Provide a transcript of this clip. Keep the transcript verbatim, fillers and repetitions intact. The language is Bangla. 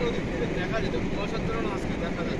ওদিক থেকে দেখা যেত, কুয়াশার জন্য আজকে দেখা যাচ্ছে।